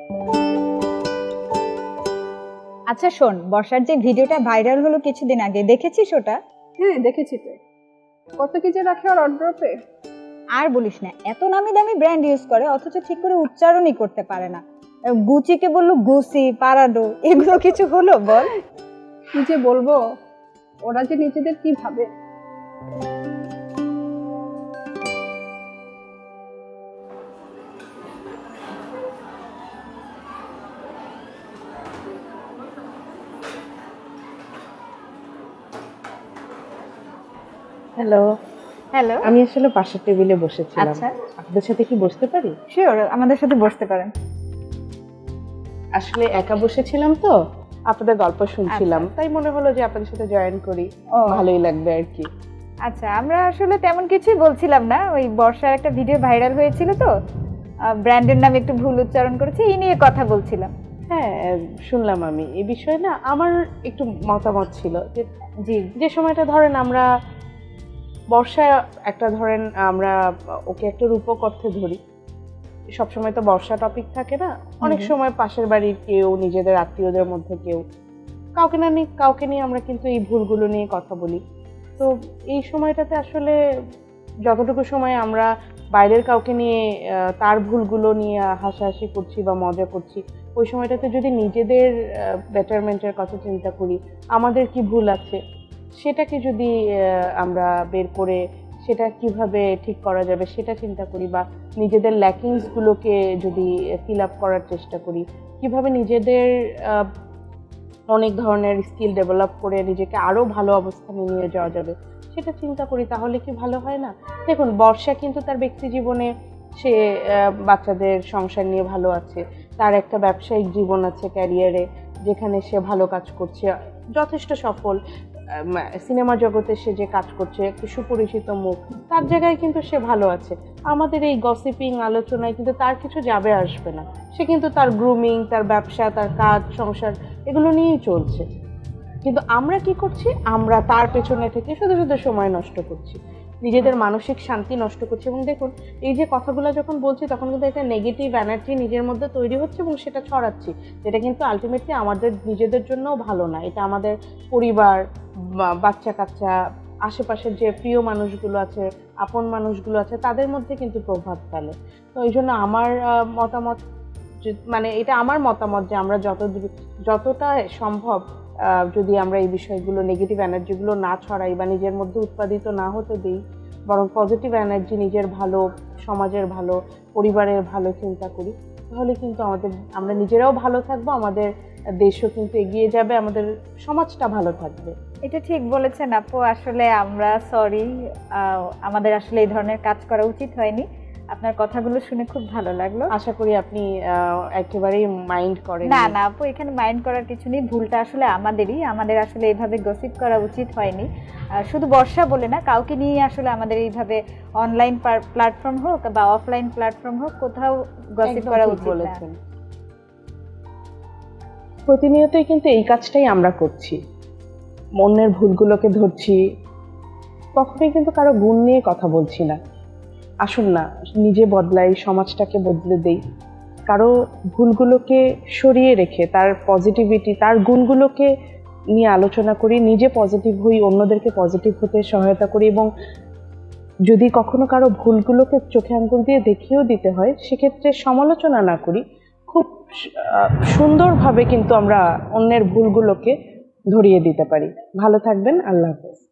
আচ্ছা শোন, বর্ষার যে ভিডিওটা ভাইরাল হলো কিছুদিন আগে, দেখেছিস ওটা? হ্যাঁ দেখেছি তো। কত কি যে রাখে ওর অর্ডারপে। আর বলিস না, এত নামি দামি ব্র্যান্ড ইউজ করে অথচ ঠিক করে উচ্চারণই করতে পারে না। গুচিকে বললো গুসি, পারাডো, এগুলো কিছু হলো বল? কি যে বলবো, ওরা যে নিজেদের কি ভাবে। হ্যালো। হ্যালো। আমি আসলে পাশের টেবিলে বসেছিলাম। আচ্ছা, আপনাদের সাথে কি বসতে পারি? শিওর, আমাদের সাথে বসতে পারেন। আসলে একা বসেছিলাম তো, আপনাদের গল্প শুনছিলাম, তাই মনে হলো যে আপনাদের সাথে জয়েন করি, ভালোই লাগবে আর কি। আচ্ছা, আমরা আসলে তেমন কিছুই বলছিলাম না, ওই বর্ষার একটা ভিডিও ভাইরাল হয়েছিল তো, ব্র্যান্ডের নাম একটু ভুল উচ্চারণ করেছে, এই নিয়ে কথা বলছিলাম। হ্যাঁ শুনলাম। আমি এই বিষয়ে না আমার একটু মতামত ছিল যে যে সময়টা ধরেন আমরা বর্ষা একটা ধরেন আমরা ওকে একটা রূপক অর্থে ধরি, সবসময় তো বর্ষা টপিক থাকে না, অনেক সময় পাশের বাড়ির কেউ, নিজেদের আত্মীয়দের মধ্যে কেউ, কাউকে নিয়ে আমরা কিন্তু এই ভুলগুলো নিয়ে কথা বলি। তো এই সময়টাতে আসলে যতটুকু সময় আমরা বাইরের কাউকে নিয়ে তার ভুলগুলো নিয়ে হাসাহাসি করছি বা মজা করছি, ওই সময়টাতে যদি নিজেদের বেটারমেন্টের কথা চিন্তা করি, আমাদের কি ভুল আছে সেটাকে যদি আমরা বের করে সেটা কিভাবে ঠিক করা যাবে সেটা চিন্তা করি, বা নিজেদের ল্যাকিংসগুলোকে যদি ফিল আপ করার চেষ্টা করি, কিভাবে নিজেদের অনেক ধরনের স্কিল ডেভেলপ করে নিজেকে আরও ভালো অবস্থানে নিয়ে যাওয়া যাবে সেটা চিন্তা করি, তাহলে কি ভালো হয় না? দেখুন, বর্ষা কিন্তু তার ব্যক্তি জীবনে সে বাচ্চাদের সংসার নিয়ে ভালো আছে, তার একটা ব্যবসায়িক জীবন আছে, ক্যারিয়ারে যেখানে সে ভালো কাজ করছে, যথেষ্ট সফল, সিনেমা জগতে সে যে কাজ করছে, একটু সুপরিচিত মুখ, তার জায়গায় কিন্তু সে ভালো আছে। আমাদের এই গসিপিং আলোচনায় কিন্তু তার কিছু যাবে আসবে না, সে কিন্তু তার গ্রুমিং, তার ব্যবসা, তার কাজ, সংসার এগুলো নিয়েই চলছে। কিন্তু আমরা কি করছি, আমরা তার পেছনে থেকে শুধু শুধু সময় নষ্ট করছি, নিজেদের মানসিক শান্তি নষ্ট করছি। এবং দেখুন, এই যে কথাগুলো যখন বলছি তখন কিন্তু একটা নেগেটিভ এনার্জি নিজের মধ্যে তৈরি হচ্ছে এবং সেটা ছড়াচ্ছি, যেটা কিন্তু আলটিমেটলি আমাদের নিজেদের জন্যও ভালো না। এটা আমাদের পরিবার, বাচ্চা কাচ্চা, আশেপাশের যে প্রিয় মানুষগুলো আছে, আপন মানুষগুলো আছে, তাদের মধ্যে কিন্তু প্রভাব ফেলে। তো এই জন্য আমার মতামত, মানে এটা আমার মতামত যে আমরা যতটা সম্ভব যদি আমরা এই বিষয়গুলো, নেগেটিভ এনার্জিগুলো না ছড়াই বা নিজের মধ্যে উৎপাদিত না হতে দিই, বরং পজিটিভ এনার্জি, নিজের ভালো, সমাজের ভালো, পরিবারের ভালো চিন্তা করি, তাহলে কিন্তু আমরা নিজেরাও ভালো থাকবো, আমাদের দেশও কিন্তু এগিয়ে যাবে, আমাদের সমাজটা ভালো থাকবে। এটা ঠিক বলেছেন আপু, আসলে আমরা সরি, আমাদের আসলে এই ধরনের কাজ করা উচিত হয়নি। আপনার কথাগুলো শুনে খুব ভালো লাগলো। আশা করি আপনি একেবারেই মাইন্ড করেন না। না আপু, এখানে মাইন্ড করার কিছু নেই, ভুলটা আসলে আমাদেরই, আমাদের আসলে এইভাবে গসিপ করা উচিত হয়নি। শুধু বর্ষা বলে না, কাউকে নিয়ে আসলে আমাদের এইভাবে অনলাইন প্ল্যাটফর্ম হোক বা অফলাইন প্ল্যাটফর্ম হোক, কোথাও গসিপ করা উচিত বলেছেন। প্রতিনিয়তই কিন্তু এই কাজটাই আমরা করছি, মনের ভুলগুলোকে ধরছি, কখনোই কিন্তু কারো গুণ নিয়ে কথা বলছি না। আসুন না, নিজে বদলাই, সমাজটাকে বদলে দেই, কারো ভুলগুলোকে সরিয়ে রেখে তার পজিটিভিটি, তার গুণগুলোকে নিয়ে আলোচনা করি, নিজে পজিটিভ হই, অন্যদেরকে পজিটিভ হতে সহায়তা করি, এবং যদি কখনো কারো ভুলগুলোকে চোখে আঙ্গুল দিয়ে দেখিয়েও দিতে হয়, সেক্ষেত্রে সমালোচনা না করি, খুব সুন্দরভাবে কিন্তু আমরা অন্যের ভুলগুলোকে ধরিয়ে দিতে পারি। ভালো থাকবেন, আল্লাহ হাফেজ।